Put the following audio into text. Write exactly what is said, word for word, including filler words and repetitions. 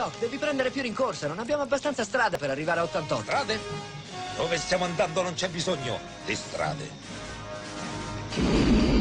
Doc, devi prendere più rincorsa. Non abbiamo abbastanza strada per arrivare a ottantotto. Strade? Dove stiamo andando non c'è bisogno di strade.